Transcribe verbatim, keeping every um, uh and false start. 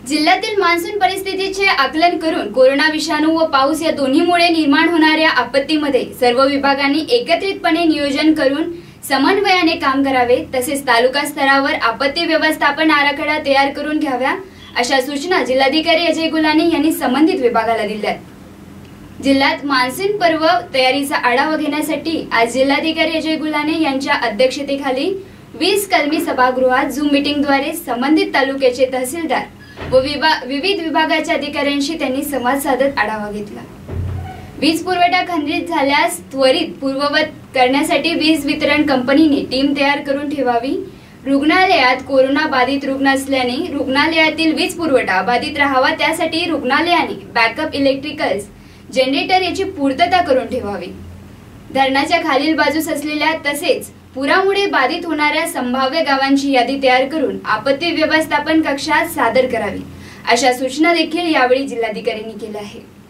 जिल्ह्यातील मान्सून परिस्थितीचे आकलन करून कोरोना विषाणू व पाऊस या दोन्हीमुळे निर्माण होणाऱ्या आपत्तीमध्ये सर्व विभागांनी एकत्रितपणे नियोजन करून समन्वयाने काम करावे, तसेच तालुका स्तरावर आपत्ती व्यवस्थापन आराखडा तयार करून घ्यावा, अशा सूचना जिल्हाधिकारी अजय गुल्हाने यांनी संबंधित विभागाला दिल्या। जिल्ह्यात मान्सून पर्व तयारीचा आढावा घेण्यासाठी आज जिल्हाधिकारी अजय गुल्हाने यांच्या अध्यक्षतेखाली वीस कलमी सभागृहात झूम मीटिंगद्वारे संबंधित तालुक्याचे तहसीलदार व विविध विभागाच्या अधिकाऱ्यांशी त्यांनी संवाद साधत आढावा घेतला। वीज पुरवठा खंडित झाल्यास त्वरित पूर्ववत करण्यासाठी वीज वितरण कंपनीने टीम तयार करून ठेवावी। रुग्णालयात कोरोना बाधित रुग्ण असल्याने रुग्णालयातील वीज पुरवठा बाधित राहावा, त्यासाठी रुग्णालयाने बॅकअप इलेक्ट्रिकल्स जनरेटर याची पूर्तता करून ठेवावी। धरणाच्या खालील बाजूस असलेल्या तसेच पुरामुळे बाधित होणाऱ्या संभाव्य गावांची यादी तयार करून आपत्ती व्यवस्थापन कक्षात सादर करावी, अशा सूचना देखील यावेळी जिल्हाधिकाऱ्यांनी केल्या आहेत।